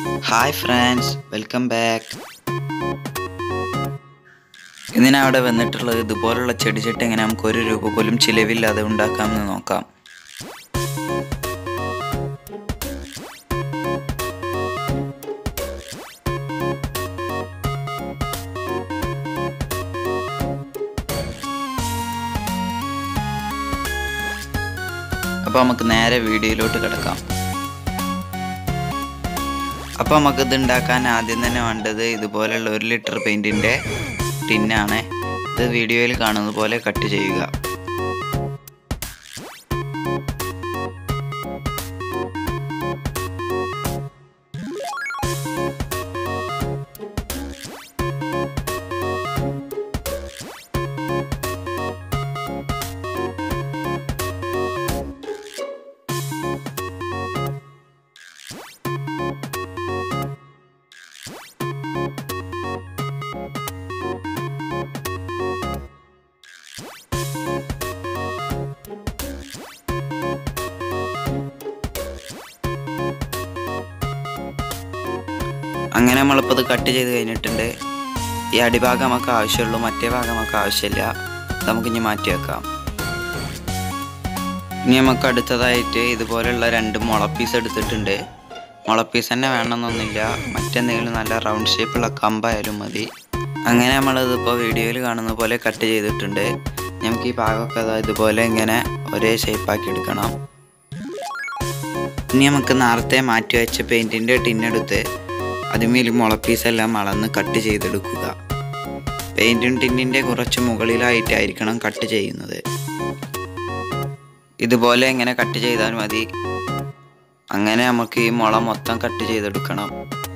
Hi friends, welcome back. ഇന്ന് ഞാൻ അവിടെ വന്നിട്ടുള്ളത് ഇതുപോലുള്ള ചെടിച്ചട്ടി എങ്ങനെ നമുക്ക് ഒരു രൂപ പോലും ചിലവില്ലാതെ ഉണ്ടാക്കാമെന്ന് നോക്കാം. അപ്പോൾ നമുക്ക് നേരെ വീഡിയോയിലോട്ട് കിടക്കാം. അപ്പോൾ നമുക്ക് ഇത് ഉണ്ടാക്കാൻ ആദ്യം തന്നെ വേണ്ടത് ഇതുപോലെയുള്ള 1 ലിറ്റർ പെയിൻറ്റിൻ്റെ ടിന്നാണ്. ഇത് വീഡിയോയിൽ കാണുന്നത് പോലെ കട്ട് ചെയ്യുക. അങ്ങനെ നമ്മളിപ്പോൾ ഇത് കട്ട് ചെയ്ത് കഴിഞ്ഞിട്ടുണ്ട്. ഈ അടിഭാഗം നമുക്ക് ആവശ്യമുള്ളൂ, മറ്റേ ഭാഗം നമുക്ക് ആവശ്യമില്ല. നമുക്കിനി മാറ്റി വെക്കാം. ഇനി നമുക്ക് അടുത്തതായിട്ട് ഇതുപോലെയുള്ള 2 മുളപ്പീസ് എടുത്തിട്ടുണ്ട്. മുളപ്പീസ് തന്നെ വേണമെന്നൊന്നുമില്ല, മറ്റെന്തെങ്കിലും നല്ല റൗണ്ട് ഷേപ്പുള്ള കമ്പായാലും മതി. അങ്ങനെ നമ്മളിതിപ്പോൾ വീഡിയോയിൽ കാണുന്ന പോലെ കട്ട് ചെയ്തിട്ടുണ്ട്. നമുക്ക് ഈ ഭാഗമൊക്കെ ഇതുപോലെ ഇങ്ങനെ ഒരേ ഷേപ്പാക്കി എടുക്കണം. ഇനി നമുക്ക് നേരത്തെ മാറ്റി വെച്ച പെയിൻറ്റിൻ്റെ ടിന്നെടുത്ത് അതുമേൽ മുളപ്പീസെല്ലാം അളന്ന് കട്ട് ചെയ്തെടുക്കുക. പെയിൻറ്റും ടിന്നിൻ്റെ കുറച്ച് മുകളിലായിട്ടായിരിക്കണം കട്ട് ചെയ്യുന്നത്. ഇതുപോലെ ഇങ്ങനെ കട്ട് ചെയ്താൽ മതി. അങ്ങനെ നമുക്ക് ഈ മുള മൊത്തം കട്ട് ചെയ്തെടുക്കണം.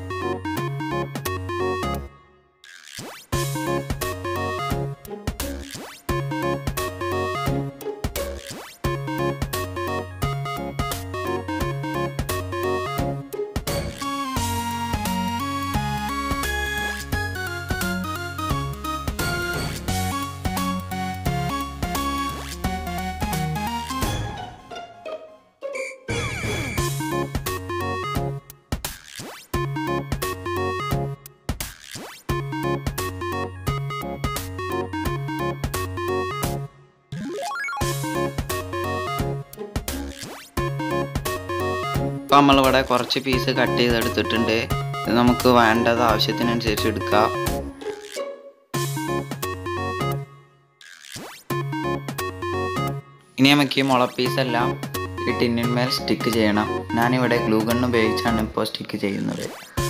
ഇപ്പോൾ നമ്മളിവിടെ കുറച്ച് പീസ് കട്ട് ചെയ്തെടുത്തിട്ടുണ്ട്. ഇത് നമുക്ക് വേണ്ടത് ആവശ്യത്തിനനുസരിച്ച് എടുക്കാം. ഇനി നമുക്ക് ഈ മുള പീസെല്ലാം ഈ ടിന്നിന്മേൽ സ്റ്റിക്ക് ചെയ്യണം. ഞാനിവിടെ ഗ്ലൂ ഗൺ ഉപയോഗിച്ചാണ് ഇപ്പോൾ സ്റ്റിക്ക് ചെയ്യുന്നത്.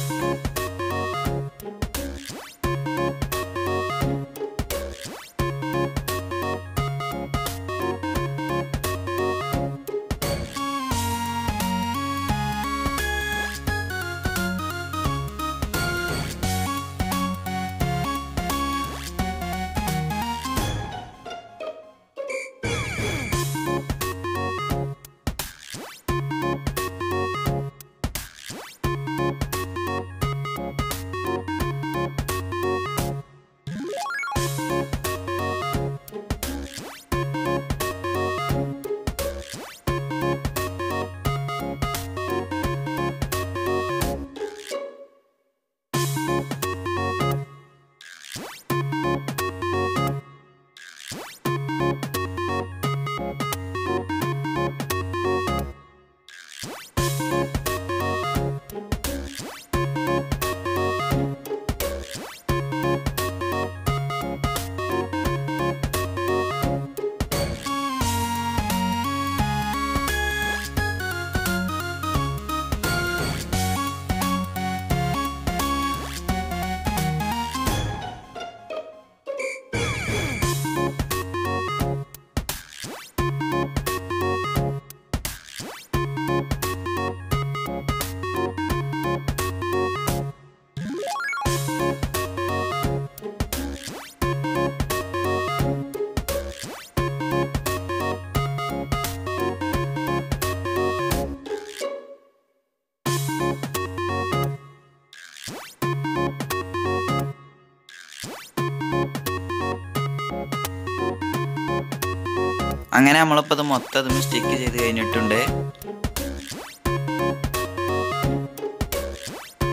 അങ്ങനെ നമ്മളിപ്പോൾ അത് മൊത്തം സ്റ്റിക്ക് ചെയ്ത് കഴിഞ്ഞിട്ടുണ്ട്.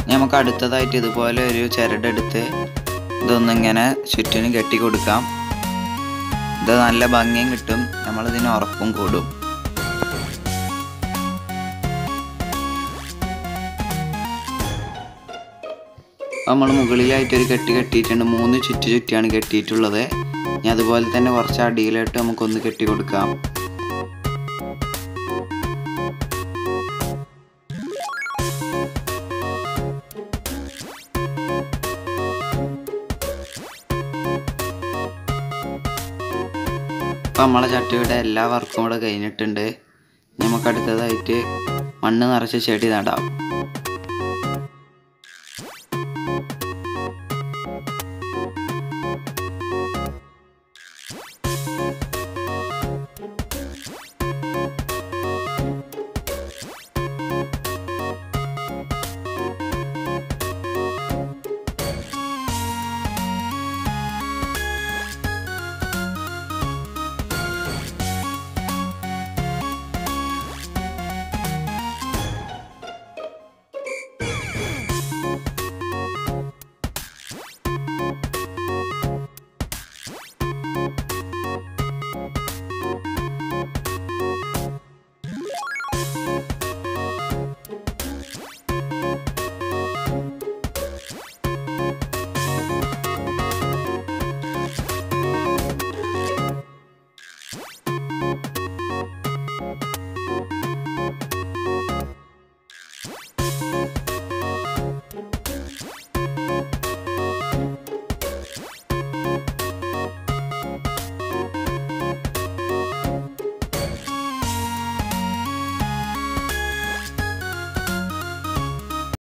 നമുക്ക് അടുത്തതായിട്ട് ഇതുപോലെ ഒരു ചിരടെടുത്ത് ഇതൊന്നിങ്ങനെ ചുറ്റിനും കെട്ടി കൊടുക്കാം. ഇത് നല്ല ഭംഗിയും കിട്ടും, നമ്മളിതിന് ഉറപ്പും കൂടും. നമ്മൾ മുകളിലായിട്ടൊരു കെട്ടിയിട്ടുണ്ട്. 3 ചുറ്റിയാണ് കെട്ടിയിട്ടുള്ളത്. ഇനി അതുപോലെ തന്നെ കുറച്ച് അടിയിലായിട്ട് നമുക്കൊന്ന് കെട്ടി കൊടുക്കാം. അപ്പോൾ നമ്മളെ ചട്ടിയുടെ എല്ലാ വർക്കും കൂടെ കഴിഞ്ഞിട്ടുണ്ട്. നമുക്ക് അടുത്തതായിട്ട് മണ്ണ് നിറച്ച് ചെടി നടാം.